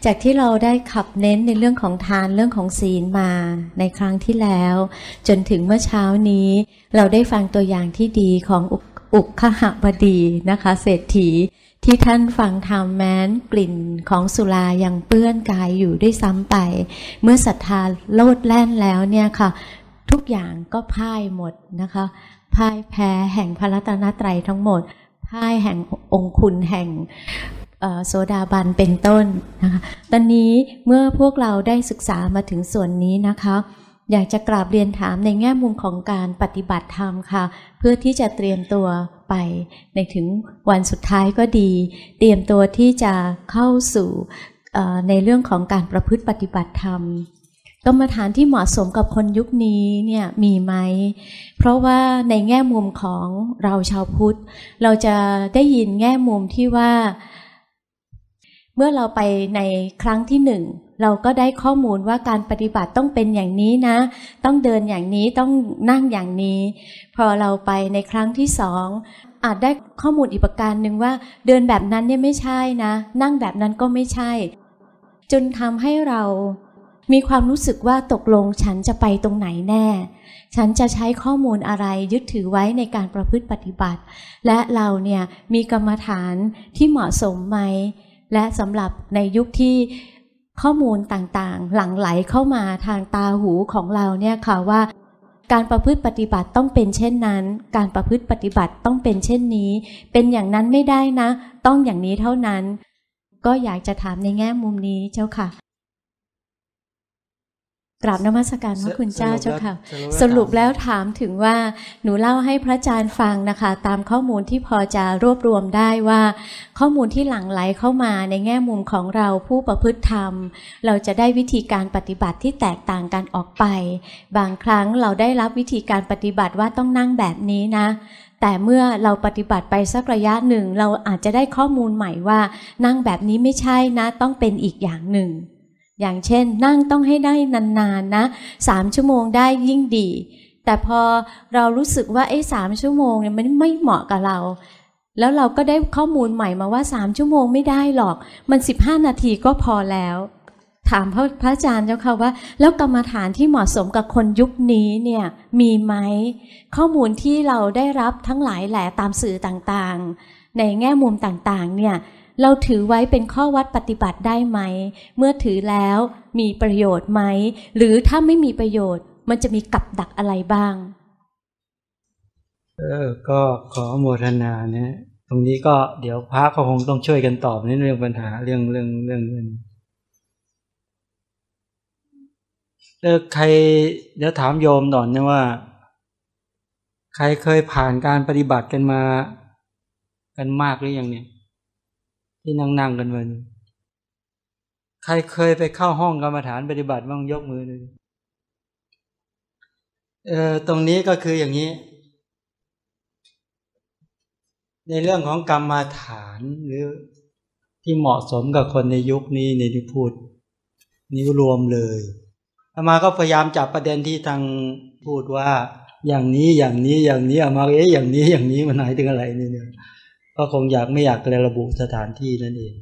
จากที่เราได้ขับเน้นในเรื่องของทานเรื่องของศีลมาในครั้งที่แล้วจนถึงเมื่อเช้านี้เราได้ฟังตัวอย่างที่ดีของอุกขหบดีนะคะเศรษฐีที่ท่านฟังธรรมแม้นกลิ่นของสุรายังเปื้อนกายอยู่ด้วยซ้ำไปเมื่อศรัทธาโลดแล่นแล้วเนี่ยค่ะทุกอย่างก็พ่ายหมดนะคะพ่ายแพ้แห่งพระรัตนตรัยทั้งหมดพ่ายแห่งองค์คุณแห่งโสดาบันเป็นต้นนะคะตอนนี้เมื่อพวกเราได้ศึกษามาถึงส่วนนี้นะคะอยากจะกราบเรียนถามในแง่มุมของการปฏิบัติธรรมค่ะเพื่อที่จะเตรียมตัวไปในถึงวันสุดท้ายก็ดีเตรียมตัวที่จะเข้าสู่ในเรื่องของการประพฤติปฏิบัติธรรมกรรมฐานที่เหมาะสมกับคนยุคนี้เนี่ยมีไหมเพราะว่าในแง่มุมของเราชาวพุทธเราจะได้ยินแง่มุมที่ว่าเมื่อเราไปในครั้งที่หนึ่งเราก็ได้ข้อมูลว่าการปฏิบัติต้องเป็นอย่างนี้นะต้องเดินอย่างนี้ต้องนั่งอย่างนี้พอเราไปในครั้งที่สองอาจได้ข้อมูลอีกประการหนึ่งว่าเดินแบบนั้นเนี่ยไม่ใช่นะนั่งแบบนั้นก็ไม่ใช่จนทำให้เรามีความรู้สึกว่าตกลงฉันจะไปตรงไหนแน่ฉันจะใช้ข้อมูลอะไรยึดถือไว้ในการประพฤติปฏิบัติและเราเนี่ยมีกรรมฐานที่เหมาะสมไหมและสำหรับในยุคที่ข้อมูลต่างๆหลั่งไหลเข้ามาทางตาหูของเราเนี่ยค่ะว่าการประพฤติปฏิบัติต้องเป็นเช่นนั้นการประพฤติปฏิบัติต้องเป็นเช่นนี้เป็นอย่างนั้นไม่ได้นะต้องอย่างนี้เท่านั้นก็อยากจะถามในแง่มุมนี้เจ้าค่ะกราบนมัสการพระคุณเจ้าเจ้าค่ะสรุปแล้วถามถึงว่าหนูเล่าให้พระอาจารย์ฟังนะคะตามข้อมูลที่พอจะรวบรวมได้ว่าข้อมูลที่หลั่งไหลเข้ามาในแง่มุมของเราผู้ประพฤติธรรมเราจะได้วิธีการปฏิบัติที่แตกต่างกันออกไปบางครั้งเราได้รับวิธีการปฏิบัติว่าต้องนั่งแบบนี้นะแต่เมื่อเราปฏิบัติไปสักระยะหนึ่งเราอาจจะได้ข้อมูลใหม่ว่านั่งแบบนี้ไม่ใช่นะต้องเป็นอีกอย่างหนึ่งอย่างเช่นนั่งต้องให้ได้นานๆนะ3 ชั่วโมงได้ยิ่งดีแต่พอเรารู้สึกว่า3 ชั่วโมงเนี่ยมันไม่เหมาะกับเราแล้วเราก็ได้ข้อมูลใหม่มาว่า3 ชั่วโมงไม่ได้หรอกมัน15 นาทีก็พอแล้วถามพระอาจารย์เจ้าค่ะว่าแล้วกรรมฐานที่เหมาะสมกับคนยุคนี้เนี่ยมีไหมข้อมูลที่เราได้รับทั้งหลายแหละตามสื่อต่างๆในแง่มุมต่างๆเนี่ยเราถือไว้เป็นข้อวัดปฏิบัติได้ไหมเมื่อถือแล้วมีประโยชน์ไหมหรือถ้าไม่มีประโยชน์มันจะมีกับดักอะไรบ้างก็ขอโมทนานะตรงนี้ก็เดี๋ยวพระก็คงต้องช่วยกันตอบในเรื่องปัญหาเรื่องใครเดี๋ยวถามโยมหน่อยนะว่าใครเคยผ่านการปฏิบัติกันมากันมากหรือยังเนี่ยที่นั่งกันวันใครเคยไปเข้าห้องกรรมฐานปฏิบัติบ้างยกมือเลยตรงนี้ก็คืออย่างนี้ในเรื่องของกรรมฐานหรือที่เหมาะสมกับคนในยุคนี้ในที่พูดนี้รวมเลยอามาก็พยายามจับประเด็นที่ทางพูดว่าอย่างนี้อย่างนี้อย่างนี้อามาอย่างนี้อย่างนี้มันหมายถึงอะไรเนี่ยก็คงไม่อยากระบุสถานที่นั่นเอง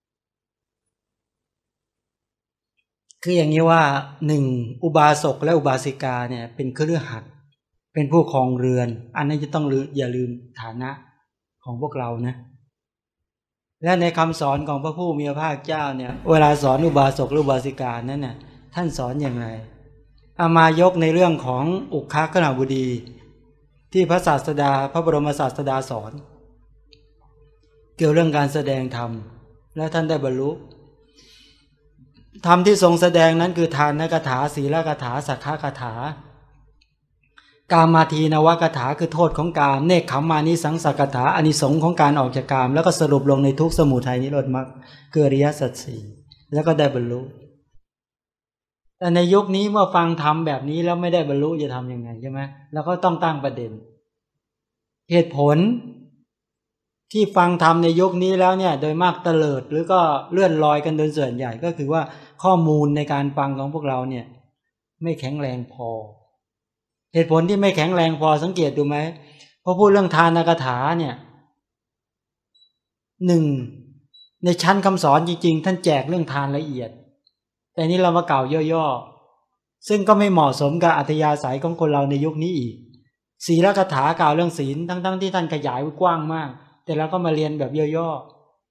คืออย่างนี้ว่า1อุบาสกและอุบาสิกาเนี่ยเป็นคฤหัสถ์เป็นผู้ครองเรือนอันนี้จะต้องอย่าลืมฐานะของพวกเรานะและในคำสอนของพระผู้มีพระภาคเจ้าเนี่ยเวลาสอนอุบาสกหรืออุบาสิกานั้นน่ะท่านสอนอย่างไรเอามายกในเรื่องของอุคคณบดีที่พระศาสดาพระบรมศาสดาสอนเกี่ยวเรื่องการแสดงธรรมและท่านได้บรรลุธรรมที่ทรงแสดงนั้นคือทานคาถาศีลคาถาสักขะคาถากามาทีนวคาถาคือโทษของกามเนกขมานิสังสกถาอานิสงส์ของการออกจากกามแล้วก็สรุปลงในทุกข์สมุทัยนิโรธมรรคคืออริยสัจสี่แล้วก็ได้บรรลุแต่ในยุคนี้เมื่อฟังธรรมแบบนี้แล้วไม่ได้บรรลุจะทำยังไงใช่ไหมแล้วก็ต้องตั้งประเด็นเหตุผลที่ฟังธรรมในยุคนี้แล้วเนี่ยโดยมากเตลิดหรือก็เลื่อนลอยกันโดยส่วนใหญ่ก็คือว่าข้อมูลในการฟังของพวกเราเนี่ยไม่แข็งแรงพอเหตุผลที่ไม่แข็งแรงพอสังเกตดูไหมพอพูดเรื่องทานคาถาเนี่ยในชั้นคำสอนจริงๆท่านแจกเรื่องทานละเอียดแต่นี้เรามากล่าวย่อๆซึ่งก็ไม่เหมาะสมกับอัธยาศัยของคนเราในยุคนี้อีกศีลคาถากล่าวเรื่องศีลทั้งที่ท่านขยายไว้กว้างมากแต่เราก็มาเรียนแบบย่อ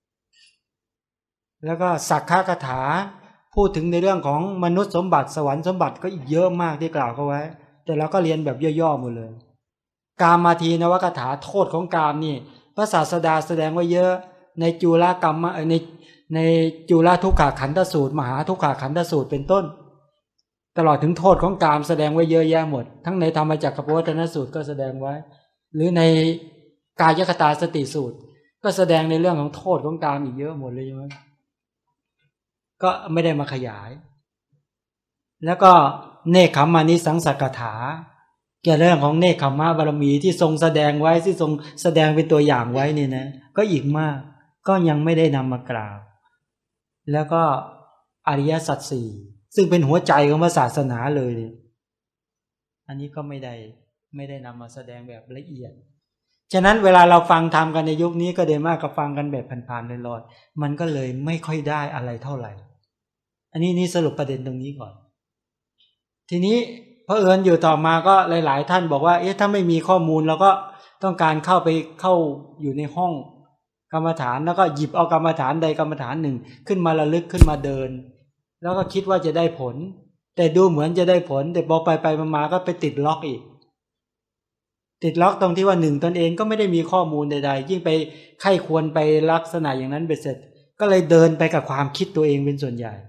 ๆแล้วก็สักขะคาถาพูดถึงในเรื่องของมนุษย์สมบัติสวรรค์สมบัติก็อีกเยอะมากที่กล่าวเขาไว้แต่เราก็เรียนแบบย่อๆหมดเลยกามมาทีนวคาถาโทษของกามนี่พระศาสดาแสดงไว้เยอะในจุลกรรมในจุลทุกขขันธสูตรมหาทุกขขันธสูตรเป็นต้นตลอดถึงโทษของกามแสดงไว้เยอะแยะหมดทั้งในธรรมจักรพวัตนสูตรก็แสดงไว้หรือในกายคตาสติสูตรก็แสดงในเรื่องของโทษของกามอีกเยอะหมดเลยใช่ไหมก็ไม่ได้มาขยายแล้วก็เนคขมานิสังสักถาเกี่ยวกับเรื่องของเนคขมะบารมีที่ทรงแสดงไว้ที่ทรงแสดงเป็นตัวอย่างไว้นี่นะก็อีกมากก็ยังไม่ได้นำมากล่าวแล้วก็อริยสัจสี่ซึ่งเป็นหัวใจของศาสนาเลยอันนี้ก็ไม่ได้นำมาแสดงแบบละเอียดฉะนั้นเวลาเราฟังธรรมกันในยุคนี้ก็เดมากกับฟังกันแบบผ่านๆลอยๆมันก็เลยไม่ค่อยได้อะไรเท่าไหร่อันนี้สรุปประเด็นตรงนี้ก่อนทีนี้พออยู่ต่อมาก็หลายๆท่านบอกว่าถ้าไม่มีข้อมูลเราก็ต้องการเข้าอยู่ในห้องกรรมฐานแล้วก็หยิบเอากรรมฐานใดกรรมฐานหนึ่งขึ้นมาระลึกขึ้นมาเดินแล้วก็คิดว่าจะได้ผลแต่ดูเหมือนจะได้ผลแต่พอไปมาก็ไปติดล็อกอีกติดล็อกตรงที่ว่าหนึ่งตนเองก็ไม่ได้มีข้อมูลใดๆยิ่งไปไข้ควรไปลักษณะอย่างนั้นเบ็ดเสร็จก็เลยเดินไปกับความคิดตัวเองเป็นส่วนใหญ่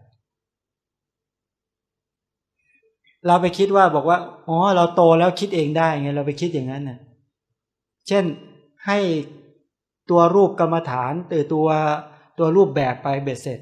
เราไปคิดว่าบอกว่าเราโตแล้วคิดเองได้ไงเราไปคิดอย่างนั้นน่ะเช่นให้ตัวรูปกรรมฐานตัวรูปแบบไปเบ็ดเสร็จ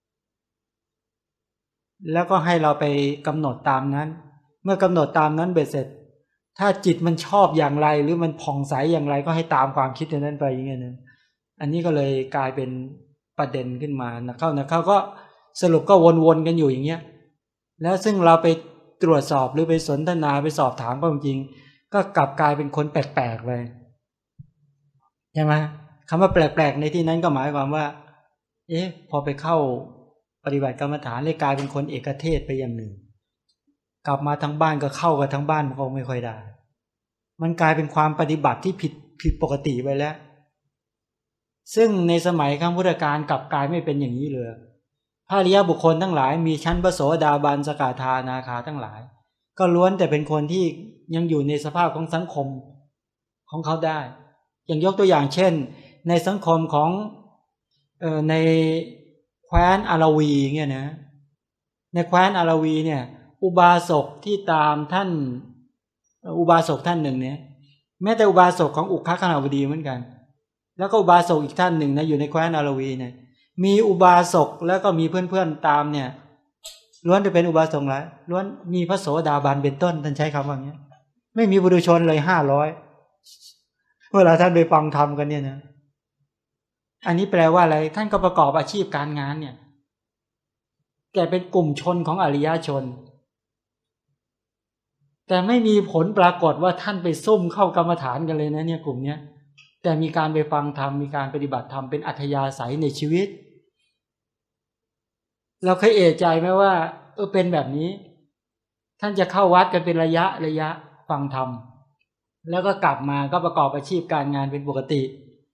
แล้วก็ให้เราไปกำหนดตามนั้นเมื่อกำหนดตามนั้นเบ็ดเสร็จถ้าจิตมันชอบอย่างไรหรือมันผ่องใสอย่างไรก็ให้ตามความคิดนั้นไปอย่างเงี้ยนะอันนี้ก็เลยกลายเป็นประเด็นขึ้นมานะเข้าก็สรุปก็วนๆกันอยู่อย่างเงี้ยแล้วซึ่งเราไปตรวจสอบหรือไปสนทนาไปสอบถามก็จริงก็กลับกลายเป็นคนแปลกๆไปใช่ไหมคำว่าแปลกๆในที่นั้นก็หมายความว่าพอไปเข้าปฏิบัติกรรมฐานเลยกลายเป็นคนเอกเทศไปอย่างหนึ่งกลับมาทั้งบ้านก็เข้ากับทั้งบ้านมันก็ไม่ค่อยได้มันกลายเป็นความปฏิบัติที่ผิดปกติไปแล้วซึ่งในสมัยครั้งพุทธกาลกลับกลายไม่เป็นอย่างนี้เลยพระอริยบุคคลทั้งหลายมีชั้นพระโสดาบันสกทานาคาทั้งหลายก็ล้วนแต่เป็นคนที่ยังอยู่ในสภาพของสังคมของเขาได้อย่างยกตัวอย่างเช่นในสังคมของในแคว้นอาราวีเงี้ยนะในแคว้นอาราวีเนี่ยอุบาสกที่ตามท่านอุบาสกท่านหนึ่งเนี่ยแม้แต่อุบาสกของอุคคหบดีเหมือนกันแล้วก็อุบาสกอีกท่านหนึ่งนะอยู่ในแคว้นอาราวีเนี่ยมีอุบาสกแล้วก็มีเพื่อนๆตามเนี่ยล้วนจะเป็นอุบาสกแล้วล้วนมีพระโสดาบันเป็นต้นท่านใช้คำว่าอย่างนี้ไม่มีบุรุชนเลย500เวลาท่านไปฟังธรรมกันเนี่ยนะอันนี้แปลว่าอะไรท่านก็ประกอบอาชีพการงานเนี่ยแกเป็นกลุ่มชนของอริยชนแต่ไม่มีผลปรากฏว่าท่านไปซุ่มเข้ากรรมฐานกันเลยนะเนี่ยกลุ่มเนี้ยแต่มีการไปฟังธรรมมีการปฏิบัติธรรมเป็นอัธยาศัยในชีวิตเราเคยเอะใจไหมว่าเป็นแบบนี้ท่านจะเข้าวัดกันเป็นระยะฟังธรรมแล้วก็กลับมาก็ประกอบอาชีพการงานเป็นปกติ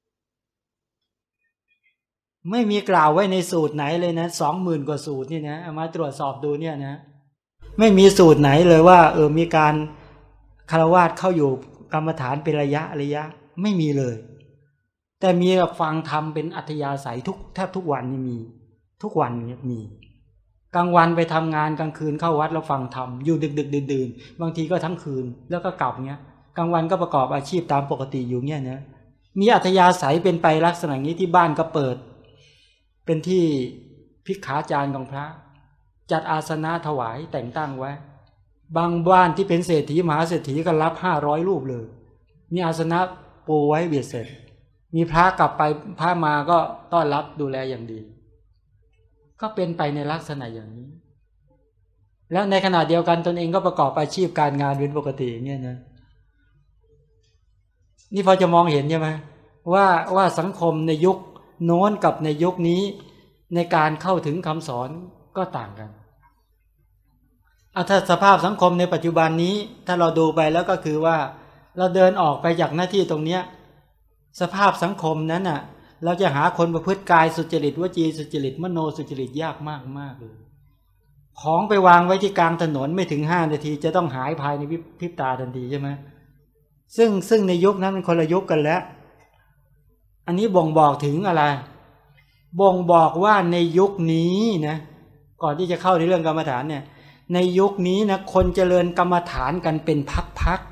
ไม่มีกล่าวไว้ในสูตรไหนเลยนะ 20,000 กว่าสูตรนี่นะเอามาตรวจสอบดูเนี่ยนะไม่มีสูตรไหนเลยว่ามีการฆราวาสเข้าอยู่กรรมฐานเป็นระยะไม่มีเลยแต่มีแบบฟังธรรมเป็นอัธยาศัยแทบทุกวันนี่มีทุกวันนี่มีกลางวันไปทำงานกลางคืนเข้าวัดแล้วฟังธรรมอยู่ดึกดื่นบางทีก็ทั้งคืนแล้วก็กลับเงี้ยกลางวันก็ประกอบอาชีพตามปกติอยู่เงี้ยนะมีอัธยาศัยเป็นไปลักษณะนี้ที่บ้านก็เปิดเป็นที่ภิกขาจารย์ของพระจัดอาสนะถวายแต่งตั้งไว้บางบ้านที่เป็นเศรษฐีมหาเศรษฐีก็รับ500รูปเลยมีอาสนะปูไว้เบียดเสร็จมีพระกลับไปพระมาก็ต้อนรับดูแลอย่างดีก็เป็นไปในลักษณะอย่างนี้แล้วในขณะเดียวกันตนเองก็ประกอบอาชีพการงานเป็นปกติเนี่ยนะนี่พอจะมองเห็นใช่ไหมว่าสังคมในยุคโน้นกับในยุคนี้ในการเข้าถึงคำสอนก็ต่างกันถ้าสภาพสังคมในปัจจุบันนี้ถ้าเราดูไปแล้วก็คือว่าเราเดินออกไปจากหน้าที่ตรงเนี้ยสภาพสังคมนั้นน่ะเราจะหาคนประพฤติกายสุจริตวจีสุจริตมโนสุจริตยากมากมากเลยของไปวางไว้ที่กลางถนนไม่ถึง5 นาทีจะต้องหายภายในพริบตาทันทีใช่ไหมซึ่งในยุคนั้นมันคนละยุคกันแล้วอันนี้บ่งบอกถึงอะไรบ่งบอกว่าในยุคนี้นะก่อนที่จะเข้าในเรื่องกรรมฐานเนี่ยในยุคนี้นะคนเจริญกรรมฐานกันเป็นพัก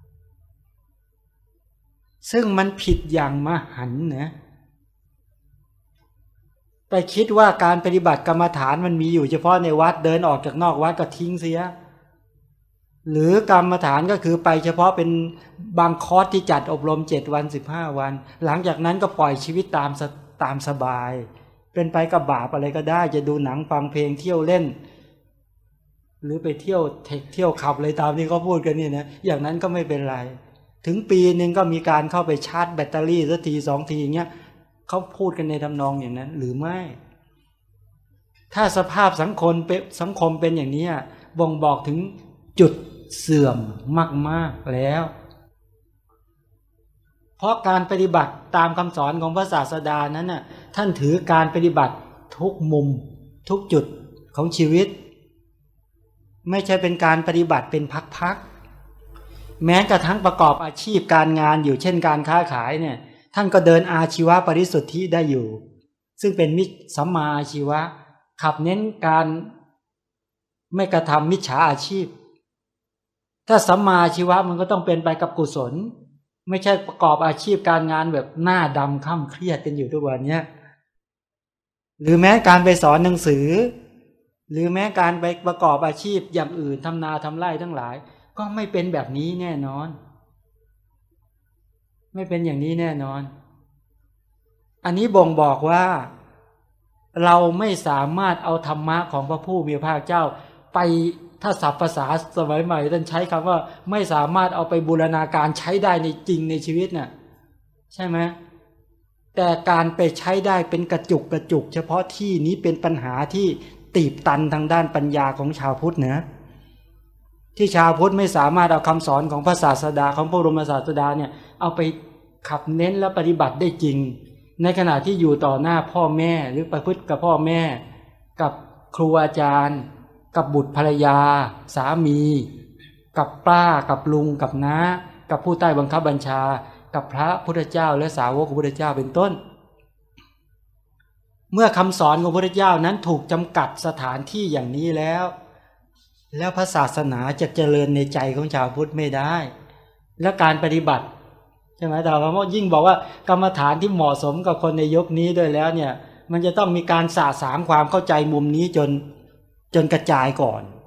ๆซึ่งมันผิดอย่างมหันต์นะไปคิดว่าการปฏิบัติกรรมฐานมันมีอยู่เฉพาะในวัดเดินออกจากนอกวัดก็ทิ้งเสียหรือกรรมฐานก็คือไปเฉพาะเป็นบางคอร์สที่จัดอบรม7 วัน15 วันหลังจากนั้นก็ปล่อยชีวิตตามสบายเป็นไปกับบาปอะไรก็ได้จะดูหนังฟังเพลงเที่ยวเล่นหรือไปเที่ยวเทคเที่ยวขับเลยตามที่เขาพูดกันนี่นะอย่างนั้นก็ไม่เป็นไรถึงปีนึงก็มีการเข้าไปชาร์จแบตเตอรี่สักที2 ทีอย่างเงี้ยเขาพูดกันในทำนองอย่างนั้นหรือไม่ถ้าสภาพสังคมเป็นอย่างนี้บ่งบอกถึงจุดเสื่อมมากๆแล้วเพราะการปฏิบัติตามคำสอนของพระศาสดานั้นน่ะท่านถือการปฏิบัติทุกมุมทุกจุดของชีวิตไม่ใช่เป็นการปฏิบัติเป็นพักๆแม้กระทั่งประกอบอาชีพการงานอยู่เช่นการค้าขายเนี่ยท่านก็เดินอาชีวะปริสุทธิได้อยู่ซึ่งเป็นสัมมาอาชีวะขับเน้นการไม่กระทำมิจฉาอาชีพถ้าสัมมาอาชีวะมันก็ต้องเป็นไปกับกุศลไม่ใช่ประกอบอาชีพการงานแบบหน้าดำค่ำเครียดกันอยู่ทุกวันนี้หรือแม้การไปสอนหนังสือหรือแม้การไปประกอบอาชีพอย่างอื่นทำนาทำไร่ทั้งหลายก็ไม่เป็นแบบนี้แน่นอนไม่เป็นอย่างนี้แน่นอนอันนี้บ่งบอกว่าเราไม่สามารถเอาธรรมะของพระผู้มีพระภาคเจ้าไปถ้าศัพท์ภาษาสมัยใหม่ท่านใช้คำว่าไม่สามารถเอาไปบูรณาการใช้ได้ในจริงในชีวิตน่ะใช่ไหมแต่การไปใช้ได้เป็นกระจุกเฉพาะที่นี้เป็นปัญหาที่ตีบตันทางด้านปัญญาของชาวพุทธนะที่ชาวพุทธไม่สามารถเอาคำสอนของพระศาสดาของพระบรมศาสดาเนี่ยเอาไปขับเน้นและปฏิบัติได้จริงในขณะที่อยู่ต่อหน้าพ่อแม่หรือประพฤติกับพ่อแม่กับครูอาจารย์กับบุตรภรรยาสามีกับป้ากับลุงกับน้ากับผู้ใต้บังคับบัญชากับพระพุทธเจ้าและสาวกของพระพุทธเจ้าเป็นต้นเมื่อคำสอนของพระพุทธเจ้านั้นถูกจำกัดสถานที่อย่างนี้แล้วพระศาสนาจะเจริญในใจของชาวพุทธไม่ได้และการปฏิบัติใช่ไหมแต่ว่ายิ่งบอกว่ากรรมฐานที่เหมาะสมกับคนในยุคนี้ด้วยแล้วเนี่ยมันจะต้องมีการสะสางความเข้าใจมุมนี้จนกระจายก่อน